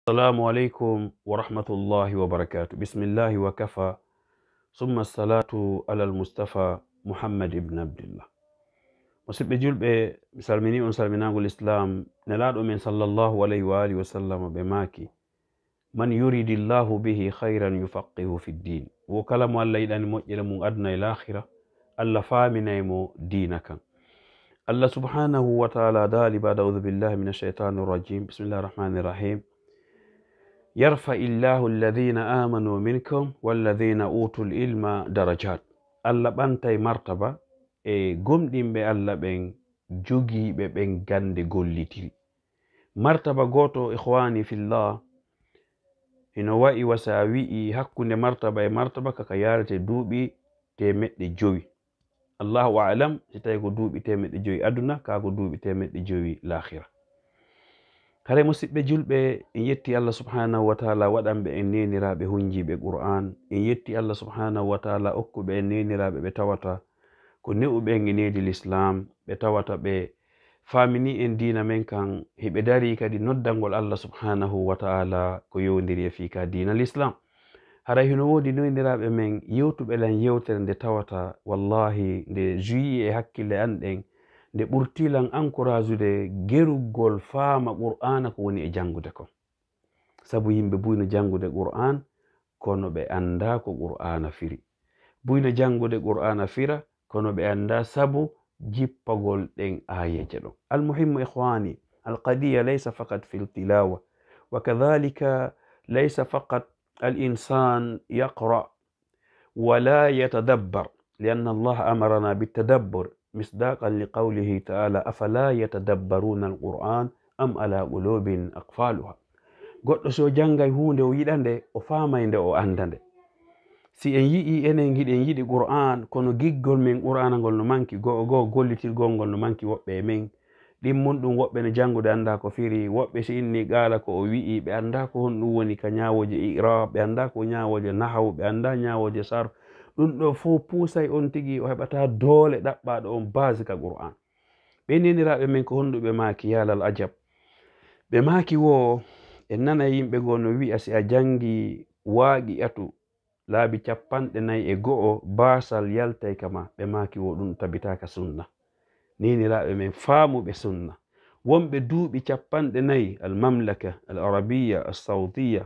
السلام عليكم ورحمة الله وبركاته. بسم الله وكفى ثم الصلاة على المصطفى محمد بن عبد الله. وسبب جلب مسلمين وسلمنا الإسلام نلاد من صلى الله عليه وآله وسلم بماكي من يريد الله به خيرا يفقه في الدين. وكلام الله إذا مؤجل من أدنى الآخرة الله فامنا يمو دينك. الله سبحانه وتعالى دال بعد أعوذ بالله من الشيطان الرجيم. بسم الله الرحمن الرحيم. يرفع الله الذين آمنوا منكم والذين أوتوا العلم درجات. الله بانتاي مرتبة gomɗin ɓe Allah ɓen jogiiɓe ɓen gande gollitiri. Martaba goto ikhwani fillah ino wa'i wasa wi'i hakkunde martaba e martaba kaka yarete duuɓi temeɗɗe jowi. Allahu a'lam si tawi ko duuɓi temeɗɗe jowi aduna kaako duuɓi temeɗɗe jowi lahira. Kare musidɓe julɓe, en yetti Allah subhanahu wa ta'ala waɗanɓe en neniraɓe hunjiɓe Qur'an. En yetti Allah subhanahu wa ta'ala okkuɓe en neniraɓe ɓe tawata ko ne'uɓe en nedi l'islam, ɓe tawata ɓe famini en dina men kan heɓe dari kadi noddangol Allah subhanahu wa ta'ala ko yowdiri e fika dina l'islam. Hara hino wodi neniraɓe men yewtuɓe lan yewtere nde tawata wallahi nde juyi e hakkille an ɗen nde ɓurtilan encouragude gerugol faama Qur'ana ko woni e jangude ko. Sabu yimɓe buyno jangude Qur'an kono ɓe anda ko Qur'ana firi. Buyno jangude Qur'ana fira kono ɓe anda sabu jippagol ɗen ayeje ɗo. Almuhimmu ikhwani, alqadiya laysa faqat fi ltilawa wa kadhalika laysa faqat الإنسان يقرأ ولا يتدبر لأن الله أمرنا بالتدبر مصداقا لقوله تعالى أفلا يتدبرون القرآن أم على قلوب أقفالها. goɗɗo so jangay hunde o yiɗande o famayde o andande. Si en yi'i enen giɗen yiɗi Qur'an kono giggol men Qur'ana ngol no manki go gollitirgol ngol no manki woɓɓe e men. Ɗimmun ɗum woɓɓe no jangude anda ko firi, woɓɓe si inni qala ko o wi'i ɓe anda ko honɗum woni ka ñawoje i'rab, ɓe anda ko ñawoje nahwu, ɓe anda ñawoje sarf. ɗum ɗo fo puusay on tigi o heɓata doole ɗaɓɓaɗo on base ka Qur'an. ɓe neniraɓe men ko honɗuɓe maaki yalal ajab. ɓe maaki wo en nana yimɓe go no wi'a si a jangi waaƙi atu laabi 41 basal yaltay kama. ɓe maaki wo ɗum tabitaka sunna. neniraɓe men faamuɓe sunna wonɓe duuɓi 40 almamlaka al arabiya alsautiya,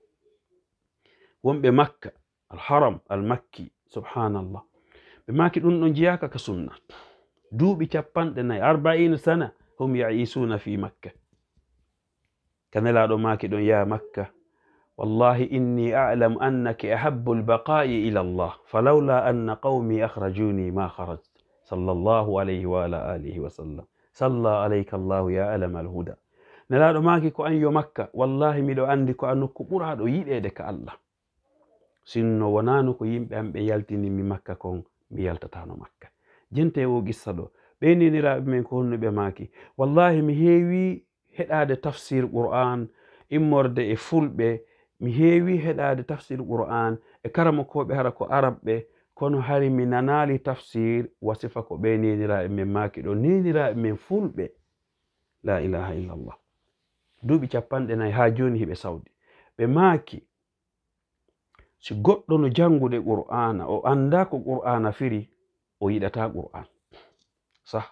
wonɓe makka alharam almakki, subhanallah, ɓe maaki ɗum ɗo jiyaka ka sunna. duuɓi 40 sana hum yaisuna fi makka. kanelaɗo maaki ɗon ya makka wallahi inni a'lam annaki ahabbu albaqa'i ila Allah falawla anna qawmi akhrajuni ma kharajt. sallallahu alayhi wa ala alihi wa sallam. salla alayka Allahu ya alama alhuda. nelaɗo maaki ko an yo makka wallahi miɗo andi ko an nokku ɓuraɗo yiɗede ka Allah. sinno wonano ko yimɓe am ɓe yaltini mi makka kon mi yaltatano makka. jente o gissa ɗo ɓe neniraɓe men ko honnuɓe maaki wallahi mi heewi heɗade tafsir Qur'an immorde e fulɓe, mi heewi heɗade tafsir Qur'an e karamokoɓe hara ko arabɓe, kono hari mi nanali tafsir wasifa ko ɓe neniraɓe men maaki ɗo. neniraɓe men fulɓe, la ilaha illallah, duuɓi 40 ha joni hiɓe sawdi. ɓe maaki si goɗɗo no jangude Qur'ana o anda ko Qur'ana firi o yiɗata Qur'an sah.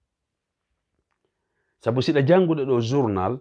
sabu siɗa jangude ɗo journal,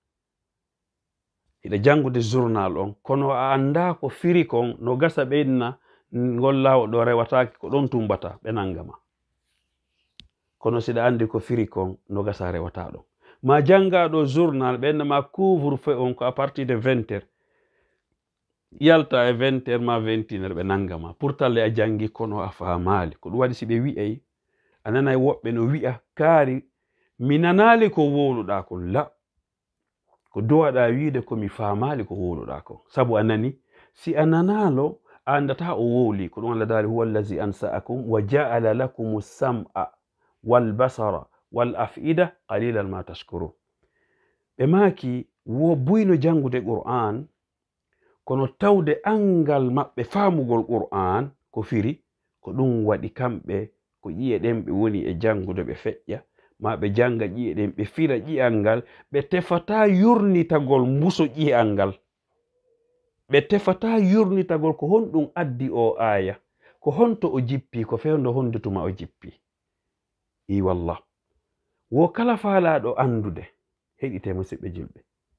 hiɗa jangude journal on kono a anda ko firi kon no gasa ɓeynna ngol lawo ɗo rewataki ko ɗon tumbata ɓe nangama. kono siɗa andi ko firi kon no gasa rewata ɗon. ma jangaɗo journal ɓenna ma couvre feu on ko à partir de 20h yalta e 20h ma 21h ɓe nangama. pourtant le a jangi kono a famali. ko ɗum waɗi si ɓe wi'ay a nanay woɓɓe no wi'a kaari mi nanali ko woluɗa kon. la ko dowaɗa wiide ko mi famali ko woluɗa kon. sabu a nani. si a nanalo a andata o wowli. ko ɗum Allah daali huwa allazi ansa'akum wa ja'ala lakum as-sam'a wal basara wal af'ida qalilan ma tashkurun. ɓe maaki wo buyno jangude Qur'an kono tawde angal maɓɓe faamugol Qur'an ko firi ko ɗum waɗi kamɓe ko ƴiye ɗen ɓe woni e jangude ɓe feƴƴa ma ɓe janga ƴi'e ɗen ɓe fira ƴi'al ngal ɓe tefata yurnitagol mbuso ƴi'al ngal ɓe tefata yurnitagol ko honɗum addi o aya ko honto o jippi ko fewndo hondutuma o jippi i wallah wo kala faalaɗo andude heɗite musidɓe julɓe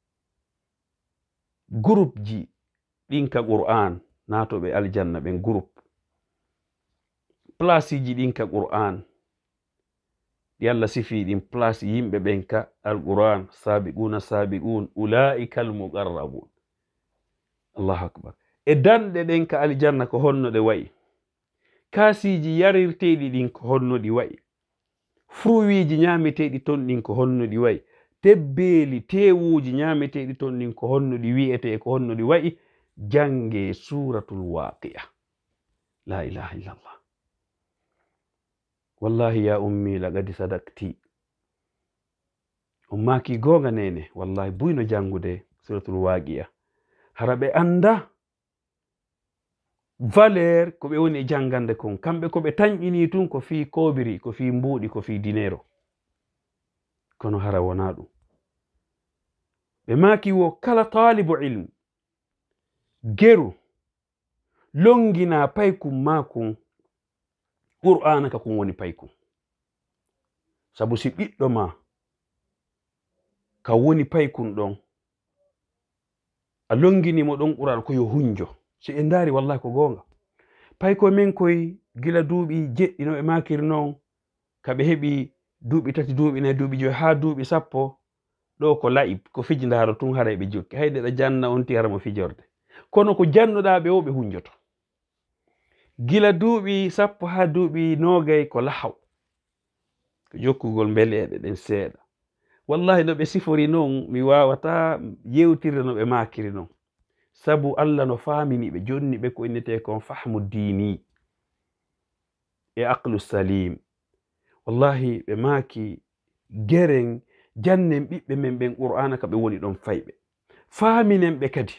groupe ji ɗinka qur'an natoɓe aljanna ɓen groupe place ji ɗinka qur'an ɗi Allah sifi ɗin place yimɓe ɓen ka alquran sabiquna sabiqun ulaika almuqarrabun allahu akbar e danɗe ɗen ka aljanna ko honno ɗe wayi kasiji yarirteɗi ɗin ko honno ɗi wayi fruwiji ñameteɗi ton ɗin ko honno ɗi wayi tebbeli tewuji ñameteɗi ton ɗin ko honno ɗi wi'ete ko honno ɗi wayi jange suratul waqi'a la ilaha illallah wallahi ya ummi laqad sadaqti ummaki gonga nene wallahi buyno jangude suratul waqi'a hara ɓe anda valeur ko ɓe woni e jangande kon kamɓe ko ɓe tañƴini tun ko fi kobiri ko fi mbuuɗi ko fi dinero kono hara wona ɗum ɓe maki wo kala talibu ilm geru longina paykum makum qur'ana ka kum woni paykum sabu si ɓiɗɗo ma ka woni paykum ɗon a longinimo ɗon qur'an ko yo hunjo si en daari wallahi ko gonga payko men koye gila duuɓi jeɗɗi no ɓe makiri noon kaɓe heɓi duuɓi tati duuɓi nayi duuɓi joyi ha duuɓi sappo ɗo ko laib ko fijidaro tun hara ɓe jokki hayde ɗa janna on ti hara mo fijorde kono ko jannuɗa ɓe o ɓe hunjoto gila duuɓi sappo ha duuɓi nogay ko lahaw ko jokkugol beleɗe ɗen seeɗa wallahi no ɓe sifori noon mi wawata yewtirde no ɓe makiri noon sabu Allah no famini ɓe jonni ɓe ko innete kon fahmu dini e aqlu salim wallahi ɓe maki geren jannen ɓiɓɓe men ɓen qur'ana ka ɓe woni ɗon fayɓe faminen ɓe kadi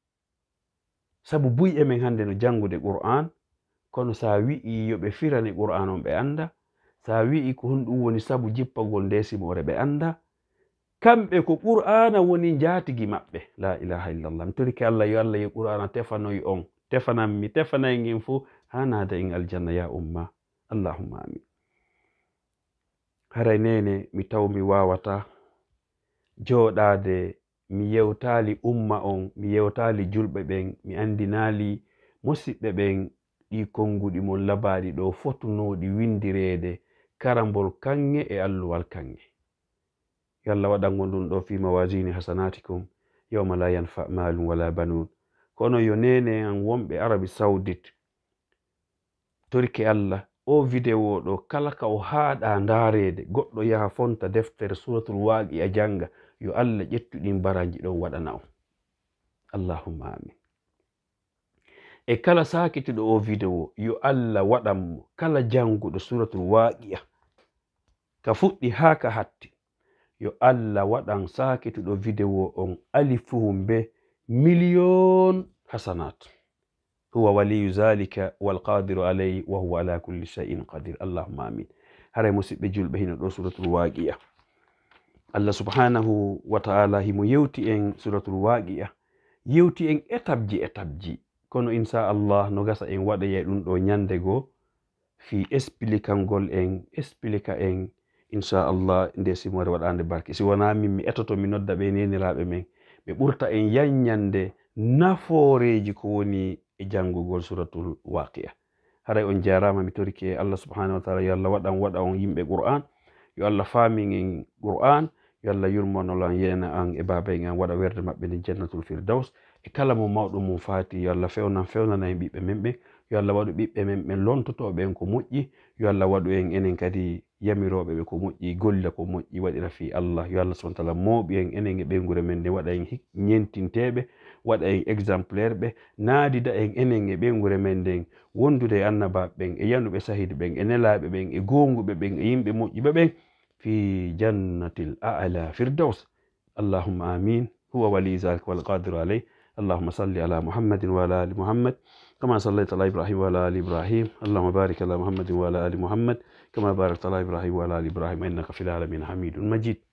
sabu buy emen hande no jangude qur'an kono sa wi'i yo ɓe firani qur'an on ɓe anda sa wi'i ko honɗum woni sabu jippagol ndesimore ɓe anda kamɓe ko qur'ana woni jatigi maɓɓe la ilaha illallah mi torike Allah yo Allah yo qur'ana tefanoy on tefananmi tefanay ngin fo ha nada en aljanna ya umma allahumma amin haray nene mi taw mi wawata joɗade mi yewtali umma on mi yewtali julɓe ɓen mi andinali musidɓe ɓen ɗi konguɗi mon labaɗi ɗo fotunoɗi windirede karambol kange e alluwal kange yo Allah waɗango ɗum ɗo fi mawasini hasanatikum yawma la yanfa malum wala banun kono yo nene an wonɓe Arabi Saudite torike Allah o vidéo ɗo kala ka o haaɗa ndarede goɗɗo yaha fonta deftere suratul waqi'a janga yo Allah ƴettuɗin baraji ɗon waɗana on allahumma amin e kala sakitiɗo o vidéo yo Allah waɗanmo kala janguɗo suratul waqi'a ka fuɗɗi ha ka hatti yo Allah waɗan sakituɗo vidéo on alifuhum be million hasanat huwa waliyu zalika walqadiru alayhi wa huwa ala kulli shay'in qadir allahumma amin haray musidɓe julɓe hino ɗo suratul waqi'a Allah subhanahu wa ta'ala himo yewti en suratul waqi'a yewti en étape ji kono inchallah no gasa en waɗa ɗum ɗo nyande go fi expliquangol en explica en inchallah nde simore waɗande barke si wona min mi etoto mi nodda ɓe neniraɓe men ɓe ɓurta en yanyande nafooreji ko woni e jangugol suratul waqi'a haray on jarama mi torike Allah subhanahu wa ta'ala yo Allah waɗa on yimɓe qur'an yo Allah famin en qur'an yo Allah yurmonolon yena an e baba en an waɗa werde maɓɓe ndi jannatul firdaus e kala mo mawɗo mum faati yo Allah fewnana en ɓiɓɓe men ɓe yo Allah waɗu ɓiɓɓe men ɓen lontotoɓe en ko moƴƴi yo Allah waɗu en enen kadi yamiroɓe ɓe ko moƴƴi golla ko moƴƴi waɗira fi Allah yo Allah subhanahu wa ta'ala mooɓi en enen e ɓeygure men nde waɗa en ñentinteɓe waɗa en exemplaire ɓe naadida en enen e ɓeygure men nden wondude e annabaɓe ɓen e yanuɓe sahidi ɓen e nelaɓe ɓen e gonguɓe ɓen e yimɓe moƴƴuɓe ɓen في جنة الأعلى فردوس اللهم آمين هو ولي ذلك والقادر عليه اللهم صل على محمد وعلى آل محمد كما صليت على إبراهيم وعلى آل إبراهيم. اللهم بارك على محمد وعلى آل محمد كما باركت على إبراهيم وعلى آل إبراهيم إنك في العالمين حميد مجيد.